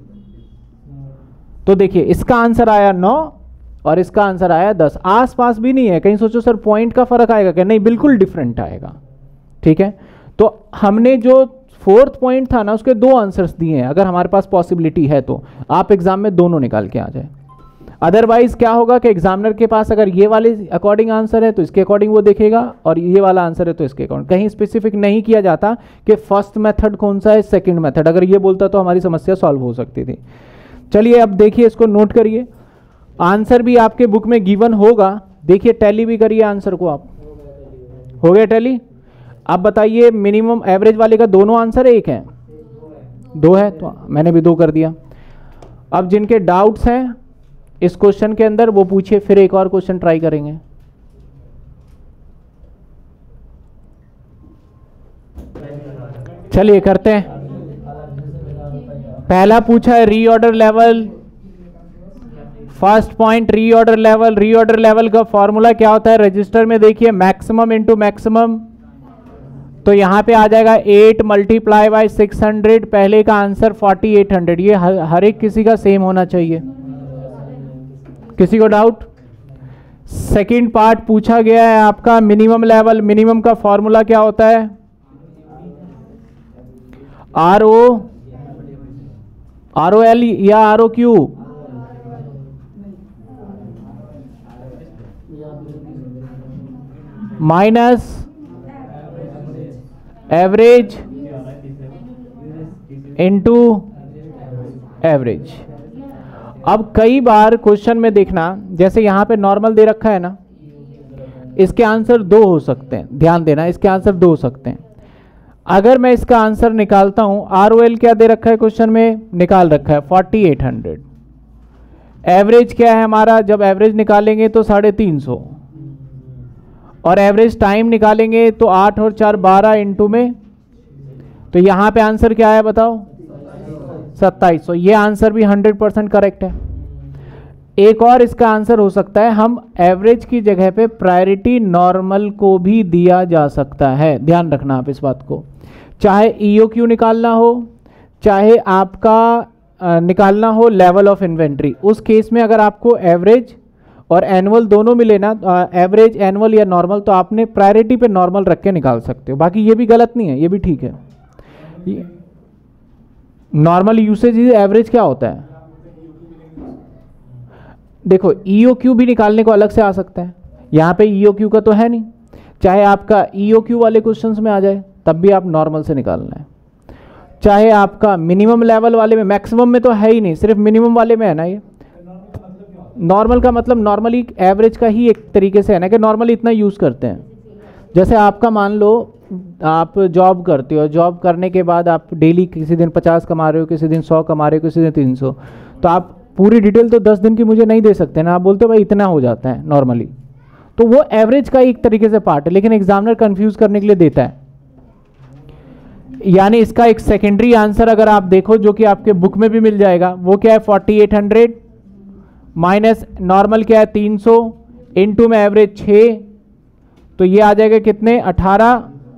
तो देखिए इसका आंसर आया 9 और इसका आंसर आया 10, आस पास भी नहीं है। कहीं सोचो सर पॉइंट का फर्क आएगा क्या, नहीं बिल्कुल डिफरेंट आएगा। ठीक है, तो हमने जो फोर्थ पॉइंट था ना उसके दो आंसर्स दिए हैं, अगर हमारे पास पॉसिबिलिटी है तो आप एग्जाम में दोनों निकाल के आ जाए। अदरवाइज क्या होगा कि एग्जामिनर के पास अगर ये वाले अकॉर्डिंग आंसर है तो इसके अकॉर्डिंग वो देखेगा और ये वाला आंसर है तो इसके अकॉर्डिंग, कहीं स्पेसिफिक नहीं किया जाता कि फर्स्ट मेथड कौन सा है सेकंड मेथड, अगर ये बोलता तो हमारी समस्या सॉल्व हो सकती थी। चलिए अब देखिए इसको नोट करिए, आंसर भी आपके बुक में गिवन होगा, देखिए टैली भी करिए आंसर को आप, हो गया टैली। अब बताइए मिनिमम एवरेज वाले का दोनों आंसर एक है, दो है, तो मैंने भी दो कर दिया। अब जिनके डाउट्स हैं इस क्वेश्चन के अंदर वो पूछिए, फिर एक और क्वेश्चन ट्राई करेंगे। चलिए करते हैं। पहला पूछा है reorder level, first point reorder level, reorder level का फॉर्मूला क्या होता है रजिस्टर में, देखिए मैक्सिमम इनटू मैक्सिमम, तो यहां पे आ जाएगा 8 मल्टीप्लाई बाय 600, पहले का आंसर 4800, ये हर एक किसी का सेम होना चाहिए, किसी को डाउट। सेकंड पार्ट पूछा गया है आपका मिनिमम लेवल, मिनिमम का फॉर्मूला क्या होता है ROL या ROQ, minus average into average. अब कई बार क्वेश्चन में देखना, जैसे यहां पे नॉर्मल दे रखा है ना, इसके आंसर दो हो सकते हैं, ध्यान देना इसके आंसर दो हो सकते हैं। अगर मैं इसका आंसर निकालता हूं, ROL क्या दे रखा है क्वेश्चन में, निकाल रखा है 4800, एवरेज क्या है हमारा, जब एवरेज निकालेंगे तो 350 और एवरेज टाइम निकालेंगे तो 8 और 4 12 इनटू में, तो यहां पे आंसर क्या है बताओ 2700, ये आंसर भी 100% करेक्ट है। एक और इसका आंसर हो सकता है, हम एवरेज की जगह पे प्रायोरिटी नॉर्मल को भी दिया जा सकता है, ध्यान रखना आप इस बात को, चाहे EOQ निकालना हो चाहे आपका निकालना हो लेवल ऑफ इन्वेंट्री। उस केस में अगर आपको एवरेज और एनुअल दोनों मिले ना, एवरेज एनुअल या नॉर्मल, तो आपने प्रायोरिटी पे नॉर्मल रख के निकाल सकते हो, बाकी ये भी गलत नहीं है, ये भी ठीक है। नॉर्मल यूसेज एवरेज क्या होता है? देखो EOQ भी निकालने को अलग से आ सकता है, यहाँ पे EOQ का तो है नहीं, चाहे आपका EOQ वाले क्वेश्चंस में आ जाए तब भी आप नॉर्मल से निकालना है, चाहे आपका मिनिमम लेवल वाले में, मैक्सिमम में तो है ही नहीं, सिर्फ मिनिमम वाले में है ना। ये नॉर्मल का मतलब नॉर्मली एवरेज का ही एक तरीके से है ना, कि नॉर्मली इतना यूज़ करते हैं। जैसे आपका मान लो आप जॉब करते हो, जॉब करने के बाद आप डेली किसी दिन 50 कमा रहे हो, किसी दिन 100 कमा रहे हो, किसी दिन 300, तो आप पूरी डिटेल तो 10 दिन की मुझे नहीं दे सकते ना, आप बोलते हो भाई इतना हो जाता है नॉर्मली, तो वो एवरेज का एक तरीके से पार्ट है, लेकिन एग्जामिनर कंफ्यूज करने के लिए देता है। यानी इसका एक सेकेंडरी आंसर अगर आप देखो जो कि आपके बुक में भी मिल जाएगा, वो क्या है 4800 माइनस नॉर्मल क्या है 300 इनटू में एवरेज 6, तो ये आ जाएगा कितने 18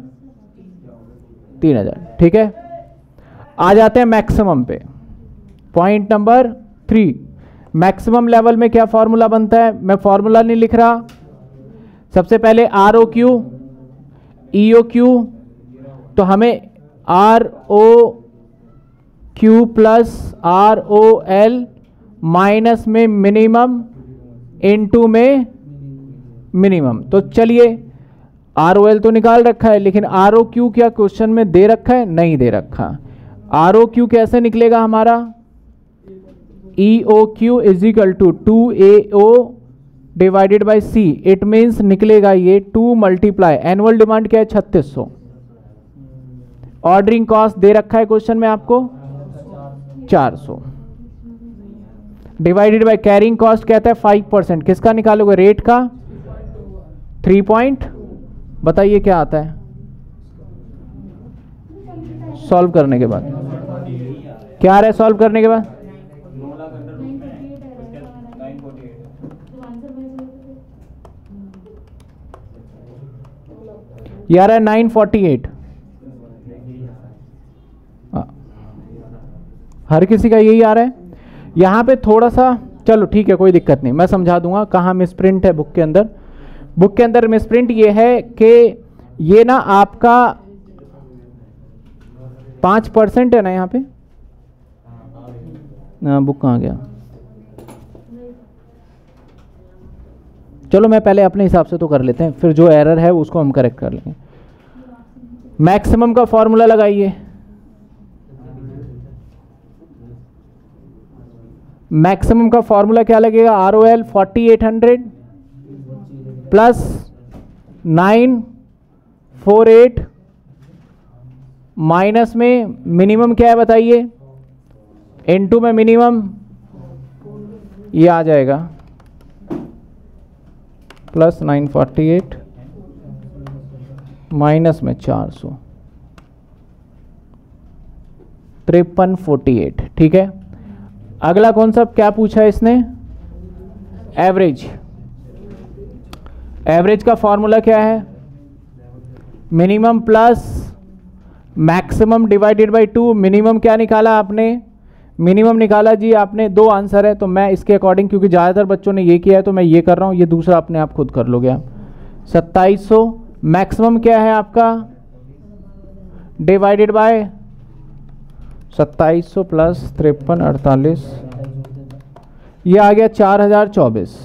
3000। ठीक है, आ जाते हैं मैक्सिमम पे। पॉइंट नंबर 3, मैक्सिमम लेवल में क्या फॉर्मूला बनता है? मैं फॉर्मूला नहीं लिख रहा, सबसे पहले ROQ EOQ, तो हमें ROQ प्लस ROL माइनस में मिनिमम इनटू में मिनिमम, तो चलिए ROL तो निकाल रखा है, लेकिन ROQ क्या क्वेश्चन में दे रखा है? नहीं दे रखा। ROQ कैसे निकलेगा हमारा? EOQ is equal to 2AO divided by C, it means निकलेगा ये 2 मल्टीप्लाई, एनुअल डिमांड क्या है 3600, ऑर्डरिंग कॉस्ट दे रखा है क्वेश्चन में आपको 400, डिवाइडेड बाय कैरिंग कॉस्ट कहता है 5%, किसका निकालोगे? रेट का 3 पॉइंट, बताइए क्या आता है सॉल्व करने के बाद? क्या आ रहा है सॉल्व करने के बाद? ये आ रहा है 948। हर किसी का यही आ रहा है। यहाँ पे थोड़ा सा, चलो ठीक है कोई दिक्कत नहीं, मैं समझा दूंगा कहाँ मिसप्रिंट है बुक के अंदर। बुक के अंदर मिसप्रिंट ये है कि ये ना आपका 5% है ना यहाँ पे, बुक कहाँ गया? चलो मैं पहले अपने हिसाब से तो कर लेते हैं, फिर जो एरर है उसको हम करेक्ट कर लेंगे। मैक्सिमम का फॉर्मूला लगाइए, मैक्सिमम का फॉर्मूला क्या लगेगा? ROL 4800 प्लस 948 माइनस में मिनिमम क्या है बताइए? इनटू में मिनिमम, ये आ जाएगा प्लस 948 माइनस में 400, 5348। ठीक है, अगला कॉन्सेप्ट क्या पूछा है इसने? एवरेज। एवरेज का फॉर्मूला क्या है? Minimum plus maximum divided by 2। Minimum क्या निकाला आपने? मिनिमम निकाला जी आपने, 2 आंसर है, तो मैं इसके अकॉर्डिंग, क्योंकि ज़्यादातर बच्चों ने ये किया है तो मैं ये कर रहा हूँ, ये दूसरा अपने आप खुद कर लोगे आप। 2700 मैक्सिमम क्या है आपका? डिवाइडेड बाय 2700 प्लस 5348, ये आ गया 4024।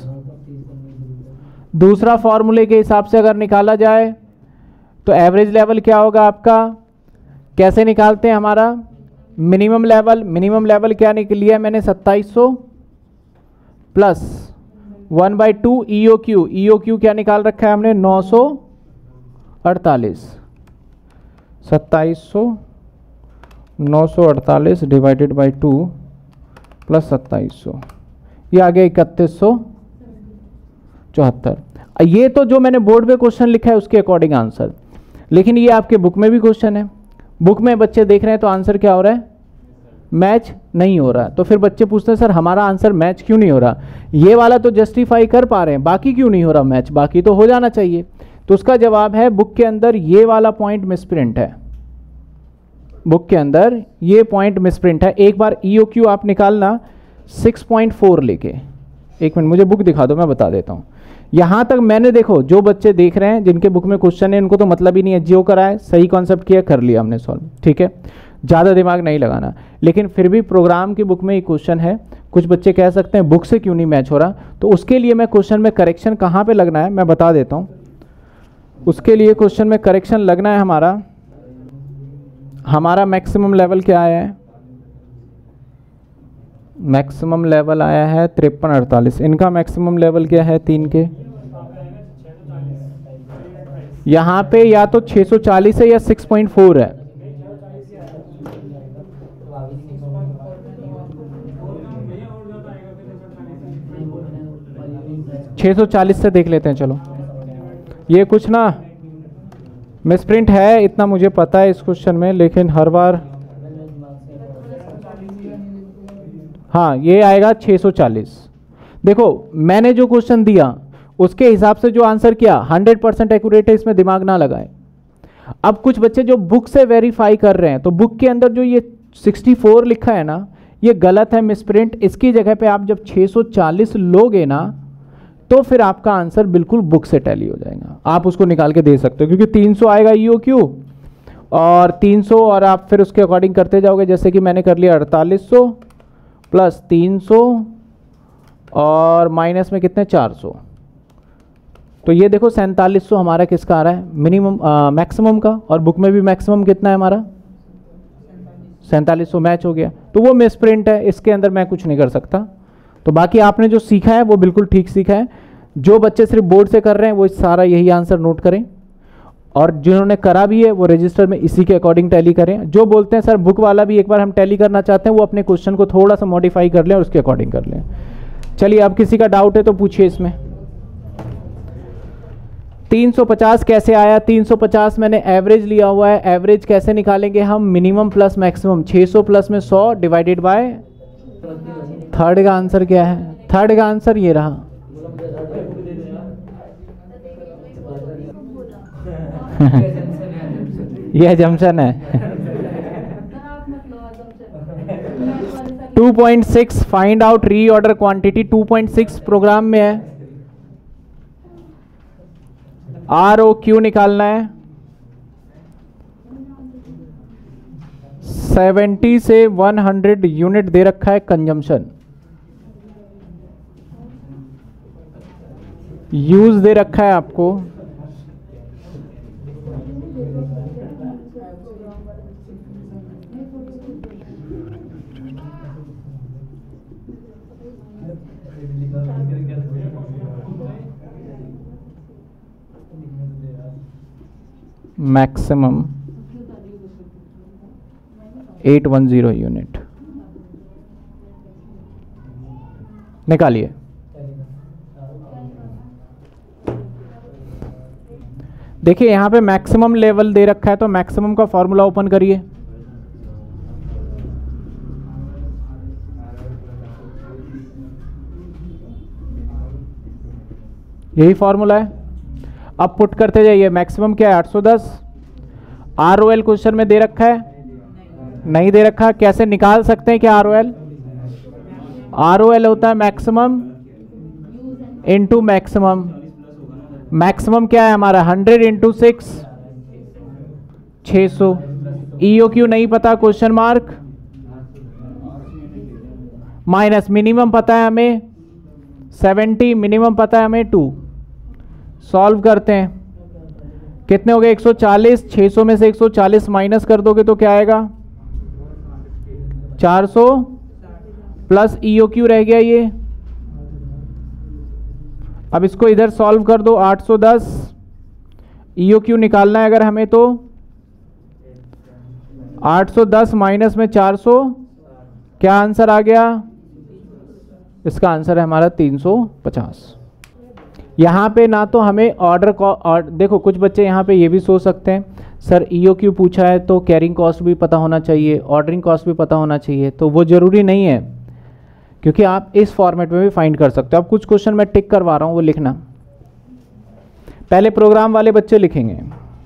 दूसरा फॉर्मूले के हिसाब से अगर निकाला जाए तो एवरेज लेवल क्या होगा आपका? कैसे निकालते हैं हमारा मिनिमम लेवल? मिनिमम लेवल क्या निकलिया है मैंने? 2700 प्लस 1/2 EOQ। EOQ क्या निकाल रखा है हमने? 948। 2700 948 डिवाइडेड बाई 2 प्लस 2700, ये आ गया 3174। ये तो जो मैंने बोर्ड पे क्वेश्चन लिखा है उसके अकॉर्डिंग आंसर, लेकिन ये आपके बुक में भी क्वेश्चन है। बुक में बच्चे देख रहे हैं तो आंसर क्या हो रहा है? मैच नहीं हो रहा है। तो फिर बच्चे पूछते हैं सर हमारा आंसर मैच क्यों नहीं हो रहा? ये वाला तो जस्टिफाई कर पा रहे हैं, बाकी क्यों नहीं हो रहा मैच? बाकी तो हो जाना चाहिए। तो उसका जवाब है बुक के अंदर ये वाला पॉइंट मिसप्रिंट है। बुक के अंदर ये पॉइंट मिसप्रिंट है। एक बार EOQ आप निकालना 6.4 लेके, एक मिनट मुझे बुक दिखा दो, मैं बता देता हूँ। यहाँ तक मैंने देखो जो बच्चे देख रहे हैं जिनके बुक में क्वेश्चन है, इनको तो मतलब ही नहीं है, जो कराए सही कॉन्सेप्ट किया, कर लिया हमने सॉल्व। ठीक है, ज़्यादा दिमाग नहीं लगाना। लेकिन फिर भी प्रोग्राम की बुक में ये क्वेश्चन है, कुछ बच्चे कह सकते हैं बुक से क्यों नहीं मैच हो रहा, तो उसके लिए मैं क्वेश्चन में करेक्शन कहाँ पे लगना है मैं बता देता हूँ। उसके लिए क्वेश्चन में करेक्शन लगना है हमारा मैक्सिमम लेवल क्या आया है, मैक्सिमम लेवल आया है 53-48। इनका मैक्सिमम लेवल क्या है 3 के, यहाँ पे या तो 640 है या 6.4 है। $640 से देख लेते हैं। चलो ये कुछ ना मिसप्रिंट है, इतना मुझे पता है इस क्वेश्चन में, लेकिन हर बार हाँ ये आएगा 640। देखो मैंने जो क्वेश्चन दिया उसके हिसाब से जो आंसर किया 100% एक्यूरेट है, इसमें दिमाग ना लगाए। अब कुछ बच्चे जो बुक से वेरीफाई कर रहे हैं, तो बुक के अंदर जो ये 64 लिखा है ना, ये गलत है, मिसप्रिंट। इसकी जगह पे आप जब 640 लोगे ना, तो फिर आपका आंसर बिल्कुल बुक से टैली हो जाएगा, आप उसको निकाल के दे सकते हो, क्योंकि 300 आएगा EOQ और 300 और आप फिर उसके अकॉर्डिंग करते जाओगे। जैसे कि मैंने कर लिया 4800 प्लस 300 और माइनस में कितने 400, तो ये देखो 4700 हमारा किसका आ रहा है, मिनिमम मैक्सिमम का, और बुक में भी मैक्सिमम कितना है हमारा 4700 मैच हो गया। तो वो मिसप्रिंट है, इसके अंदर मैं कुछ नहीं कर सकता। तो बाकी आपने जो सीखा है वो बिल्कुल ठीक सीखा है। जो बच्चे सिर्फ बोर्ड से कर रहे हैं वो सारा यही आंसर नोट करें, और जिन्होंने करा भी है वो रजिस्टर में इसी के अकॉर्डिंग टैली करें। जो बोलते हैं सर बुक वाला भी एक बार हम टैली करना चाहते हैं, वो अपने क्वेश्चन को थोड़ा सा मॉडिफाई कर लें और उसके अकॉर्डिंग कर लें। चलिए अब किसी का डाउट है तो पूछिए। इसमें 350 कैसे आया, 350 मैंने एवरेज लिया हुआ है। एवरेज कैसे निकालेंगे हम, मिनिमम प्लस मैक्सिमम, 600 प्लस में 100 डिवाइडेड बाय, थर्ड का आंसर क्या है, थर्ड का आंसर ये रहा। यह जंक्शन है। 2.6 find out reorder quantity, 2.6 program में है। ROQ निकालना है, 70 से 100 यूनिट दे रखा है कंजम्पशन, यूज दे रखा है आपको मैक्सिमम 810 यूनिट निकालिए। देखिए यहां पे मैक्सिमम लेवल दे रखा है, तो मैक्सिमम का फॉर्मूला ओपन करिए। यही फॉर्मूला है, अब पुट करते जाइए। मैक्सिमम क्या है 810। ROL क्वेश्चन में दे रखा है, नहीं दे रखा, कैसे निकाल सकते हैं क्या ROL? ROL होता है मैक्सिमम इंटू मैक्सिमम। मैक्सिमम क्या है हमारा 100 इंटू 6 600। EOQ नहीं पता, क्वेश्चन मार्क, माइनस मिनिमम पता है हमें 70, मिनिमम पता है हमें 2। सॉल्व करते हैं, कितने हो गए 140, 600 में से 140 माइनस कर दोगे तो क्या आएगा 400 प्लस EOQ रह गया ये। अब इसको इधर सॉल्व कर दो, 810 EOQ निकालना है अगर हमें, तो 810 माइनस में 400, क्या आंसर आ गया? इसका आंसर है हमारा 350। यहाँ पे ना तो हमें ऑर्डर देखो कुछ बच्चे यहाँ पे ये भी सोच सकते हैं सर EOQ पूछा है तो कैरिंग कॉस्ट भी पता होना चाहिए, ऑर्डरिंग कॉस्ट भी पता होना चाहिए, तो वो ज़रूरी नहीं है, क्योंकि आप इस फॉर्मेट में भी फाइंड कर सकते हो। अब कुछ क्वेश्चन मैं टिक करवा रहा हूँ, वो लिखना। पहले प्रोग्राम वाले बच्चे लिखेंगे।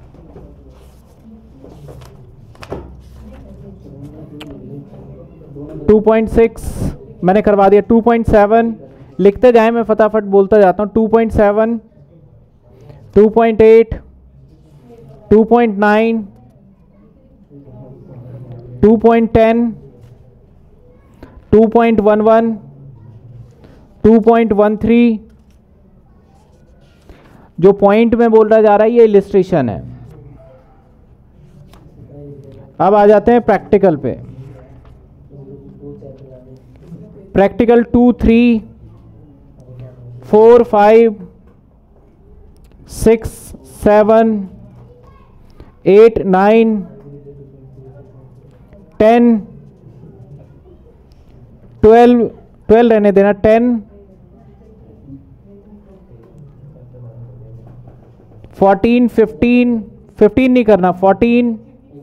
टू 2.6 मैंने करवा दिया। 2.7 लिखते जाए, मैं फटाफट बोलता जाता हूँ। 2.7, 2.8, 2.9, 2.10, 2.11, 2.13। जो पॉइंट में बोल रहा जा रहा है ये इलिस्ट्रेशन है। अब आ जाते हैं प्रैक्टिकल पे। प्रैक्टिकल 2, 3, 4, 5, 6, 7, 8, 9, 10, 12 रहने देना, 10, 14, 15 नहीं करना, 14।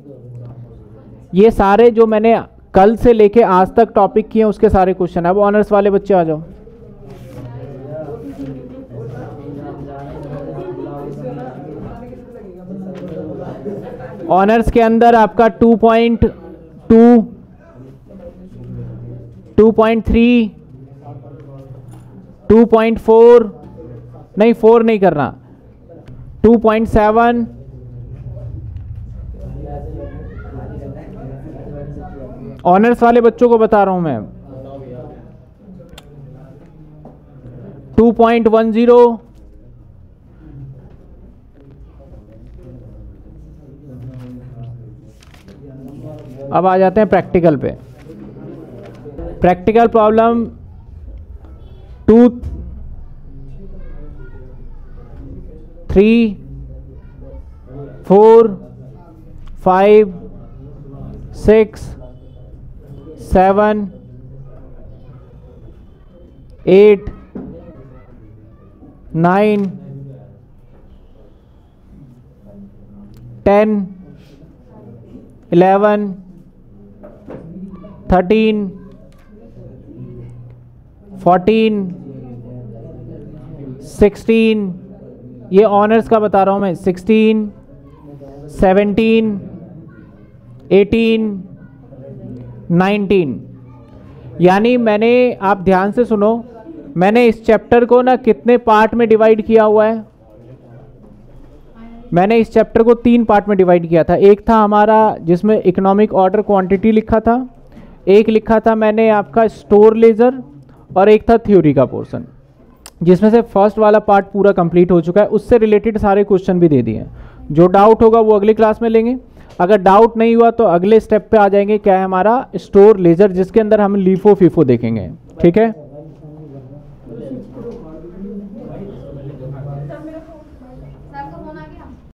ये सारे जो मैंने कल से लेके आज तक टॉपिक किए उसके सारे क्वेश्चन। अब ऑनर्स वाले बच्चे आ जाओ। ऑनर्स के अंदर आपका 2.2, 2.3, 2.4 नहीं, 4 नहीं करना, 2.7, ऑनर्स वाले बच्चों को बता रहा हूं मैं, 2.10। अब आ जाते हैं प्रैक्टिकल पे। प्रैक्टिकल प्रॉब्लम 2, 3, 4, 5, 6, 7, 8, 9, 10, 11, 13, 14, 16, ये ऑनर्स का बता रहा हूँ मैं, 16, 17, 18, 19। यानी मैंने, आप ध्यान से सुनो, मैंने इस चैप्टर को ना कितने पार्ट में डिवाइड किया हुआ है? मैंने इस चैप्टर को 3 पार्ट में डिवाइड किया था। एक था हमारा जिसमें इकोनॉमिक ऑर्डर क्वांटिटी लिखा था, एक लिखा था मैंने आपका स्टोर लेजर, और एक था थ्योरी का पोर्शन, जिसमें से फर्स्ट वाला पार्ट पूरा कंप्लीट हो चुका है। उससे रिलेटेड सारे क्वेश्चन भी दे दिए हैं। जो डाउट होगा वो अगली क्लास में लेंगे। अगर डाउट नहीं हुआ तो अगले स्टेप पे आ जाएंगे, क्या है हमारा स्टोर लेजर, जिसके अंदर हम लीफो फीफो देखेंगे। ठीक है।